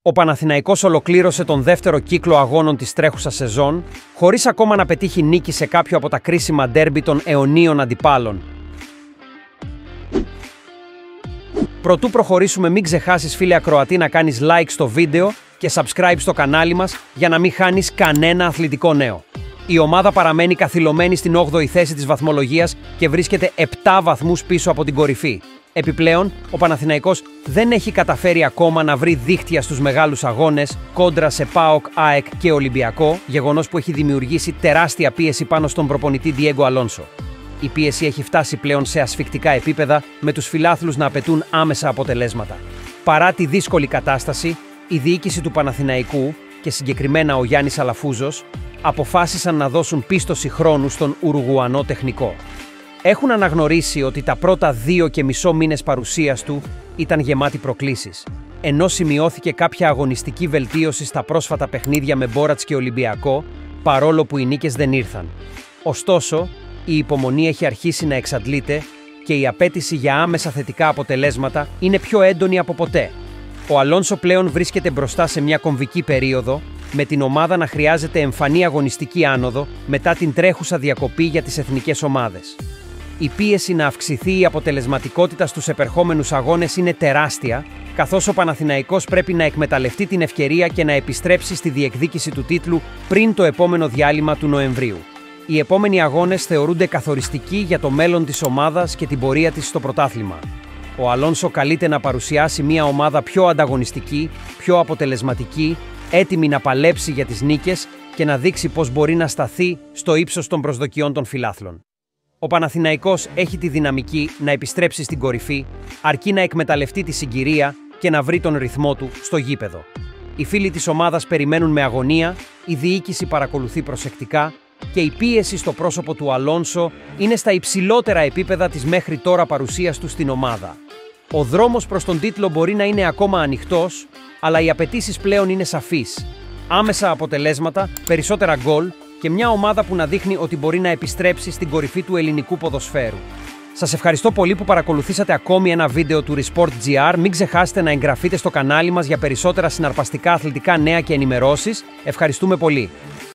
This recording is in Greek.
Ο Παναθηναϊκός ολοκλήρωσε τον δεύτερο κύκλο αγώνων της τρέχουσας σεζόν, χωρίς ακόμα να πετύχει νίκη σε κάποιο από τα κρίσιμα ντέρμπι των αιωνίων αντιπάλων. Προτού προχωρήσουμε, μην ξεχάσεις, φίλε ακροατή, να κάνεις like στο βίντεο και subscribe στο κανάλι μας για να μην χάνεις κανένα αθλητικό νέο. Η ομάδα παραμένει καθυλωμένη στην 8η θέση της βαθμολογίας και βρίσκεται 7 βαθμούς πίσω από την κορυφή. Επιπλέον, ο Παναθηναϊκός δεν έχει καταφέρει ακόμα να βρει δίχτυα στους μεγάλους αγώνες κόντρα σε ΠΑΟΚ, ΑΕΚ και Ολυμπιακό, γεγονός που έχει δημιουργήσει τεράστια πίεση πάνω στον προπονητή Διέγκο Αλόνσο. Η πίεση έχει φτάσει πλέον σε ασφικτικά επίπεδα, με τους φιλάθλους να απαιτούν άμεσα αποτελέσματα. Παρά τη δύσκολη κατάσταση, η διοίκηση του Παναθηναϊκού και συγκεκριμένα ο Γιάννης Αλαφούζος αποφάσισαν να δώσουν πίστοση χρόνου στον Ουρουγουανό τεχνικό. Έχουν αναγνωρίσει ότι τα πρώτα 2,5 μήνες παρουσίας του ήταν γεμάτοι προκλήσεις, ενώ σημειώθηκε κάποια αγωνιστική βελτίωση στα πρόσφατα παιχνίδια με Μπόρατς και Ολυμπιακό, παρόλο που οι νίκες δεν ήρθαν. Ωστόσο, η υπομονή έχει αρχίσει να εξαντλείται και η απέτηση για άμεσα θετικά αποτελέσματα είναι πιο έντονη από ποτέ. Ο Αλόνσο πλέον βρίσκεται μπροστά σε μια κομβική περίοδο, με την ομάδα να χρειάζεται εμφανή αγωνιστική άνοδο μετά την τρέχουσα διακοπή για τις εθνικές ομάδες. Η πίεση να αυξηθεί η αποτελεσματικότητα στους επερχόμενους αγώνες είναι τεράστια, καθώς ο Παναθηναϊκός πρέπει να εκμεταλλευτεί την ευκαιρία και να επιστρέψει στη διεκδίκηση του τίτλου πριν το επόμενο διάλειμμα του Νοεμβρίου. Οι επόμενοι αγώνες θεωρούνται καθοριστικοί για το μέλλον της ομάδας και την πορεία της στο πρωτάθλημα. Ο Αλόνσο καλείται να παρουσιάσει μια ομάδα πιο ανταγωνιστική, πιο αποτελεσματική, έτοιμη να παλέψει για τις νίκες και να δείξει πώς μπορεί να σταθεί στο ύψος των προσδοκιών των φιλάθλων. Ο Παναθηναϊκός έχει τη δυναμική να επιστρέψει στην κορυφή, αρκεί να εκμεταλλευτεί τη συγκυρία και να βρει τον ρυθμό του στο γήπεδο. Οι φίλοι της ομάδας περιμένουν με αγωνία, η διοίκηση παρακολουθεί προσεκτικά και η πίεση στο πρόσωπο του Αλόνσο είναι στα υψηλότερα επίπεδα της μέχρι τώρα παρουσίας του στην ομάδα. Ο δρόμος προς τον τίτλο μπορεί να είναι ακόμα ανοιχτός, αλλά οι απαιτήσεις πλέον είναι σαφείς. Άμεσα αποτελέσματα, περισσότερα γκολ και μια ομάδα που να δείχνει ότι μπορεί να επιστρέψει στην κορυφή του ελληνικού ποδοσφαίρου. Σας ευχαριστώ πολύ που παρακολουθήσατε ακόμη ένα βίντεο του Resport.gr. Μην ξεχάσετε να εγγραφείτε στο κανάλι μας για περισσότερα συναρπαστικά αθλητικά νέα και ενημερώσεις. Ευχαριστούμε πολύ.